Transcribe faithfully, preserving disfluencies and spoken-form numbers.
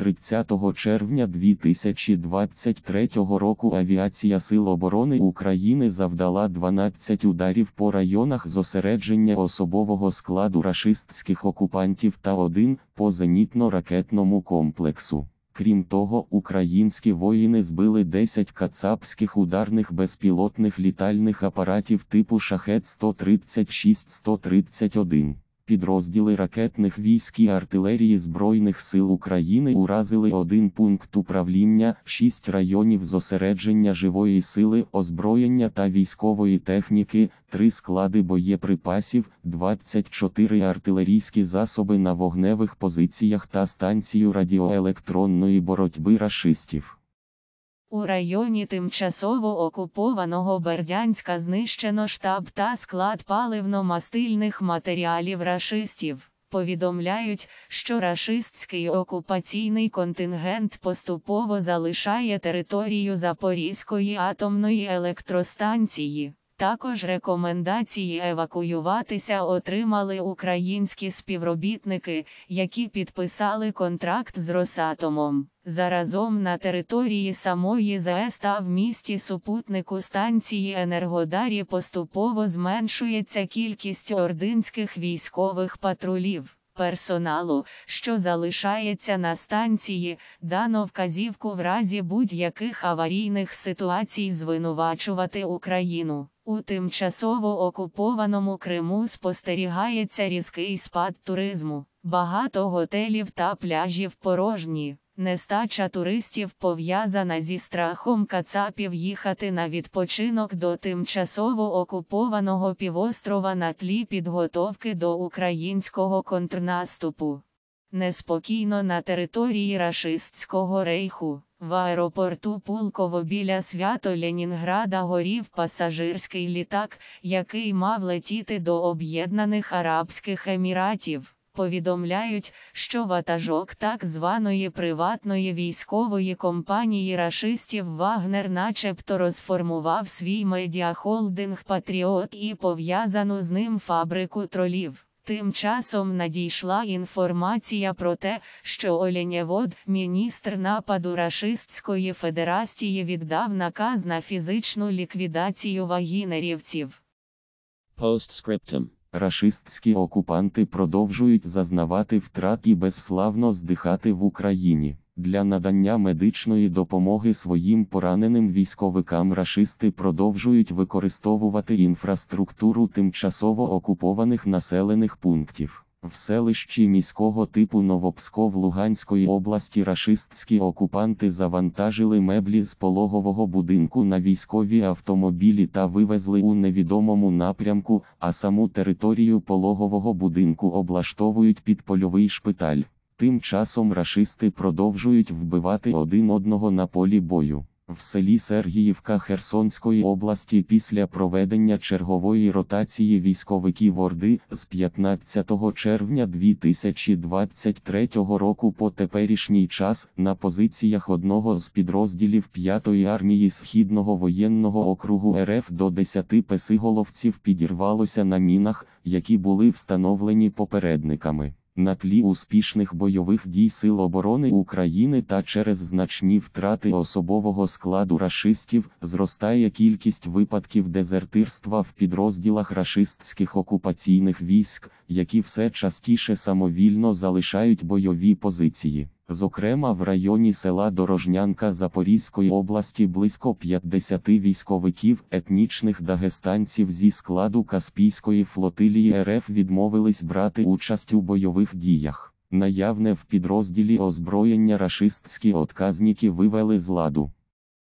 тридцятого червня дві тисячі двадцять третього року авіація Сил оборони України завдала дванадцять ударів по районах зосередження особового складу рашистських окупантів та один по зенітно-ракетному комплексу. Крім того, українські воїни збили десять кацапських ударних безпілотних літальних апаратів типу Шахед сто тридцять шість - сто тридцять один. Підрозділи ракетних військ і артилерії Збройних сил України уразили один пункт управління, шість районів зосередження живої сили, озброєння та військової техніки, три склади боєприпасів, двадцять чотири артилерійські засоби на вогневих позиціях та станцію радіоелектронної боротьби рашистів. У районі тимчасово окупованого Бердянська знищено штаб та склад паливно-мастильних матеріалів рашистів. Повідомляють, що рашистський окупаційний контингент поступово залишає територію Запорізької атомної електростанції. Також рекомендації евакуюватися отримали українські співробітники, які підписали контракт з Росатомом. Заразом на території самої ЗАЕС та в місті-супутнику станції Енергодарі поступово зменшується кількість ординських військових патрулів. Персоналу, що залишається на станції, дано вказівку в разі будь-яких аварійних ситуацій звинувачувати Україну. У тимчасово окупованому Криму спостерігається різкий спад туризму. Багато готелів та пляжів порожні. Нестача туристів пов'язана зі страхом кацапів їхати на відпочинок до тимчасово окупованого півострова на тлі підготовки до українського контрнаступу. Неспокійно на території рашистського рейху. В аеропорту Пулково біля Свято-Ленінграда горів пасажирський літак, який мав летіти до Об'єднаних Арабських Еміратів. Повідомляють, що ватажок так званої приватної військової компанії рашистів Вагнер начебто розформував свій медіахолдинг «Патріот» і пов'язану з ним фабрику тролів. Тим часом надійшла інформація про те, що Оленєвод, міністр нападу Рашистської Федерації, віддав наказ на фізичну ліквідацію вагінерівців. Постскриптум. Рашистські окупанти продовжують зазнавати втрат і безславно здихати в Україні. Для надання медичної допомоги своїм пораненим військовикам рашисти продовжують використовувати інфраструктуру тимчасово окупованих населених пунктів. В селищі міського типу Новопсков Луганської області рашистські окупанти завантажили меблі з пологового будинку на військові автомобілі та вивезли у невідомому напрямку, а саму територію пологового будинку облаштовують під польовий шпиталь. Тим часом рашисти продовжують вбивати один одного на полі бою. В селі Сергіївка Херсонської області після проведення чергової ротації військовиків Орди з п'ятнадцятого червня дві тисячі двадцять третього року по теперішній час на позиціях одного з підрозділів п'ятої армії Східного воєнного округу РФ до десяти песиголовців підірвалося на мінах, які були встановлені попередниками. На тлі успішних бойових дій Сил оборони України та через значні втрати особового складу рашистів, зростає кількість випадків дезертирства в підрозділах рашистських окупаційних військ, які все частіше самовільно залишають бойові позиції. Зокрема, в районі села Дорожнянка Запорізької області близько п'ятдесяти військовиків етнічних дагестанців зі складу Каспійської флотилії РФ відмовились брати участь у бойових діях. Наявне в підрозділі озброєння рашистські отказники вивели з ладу.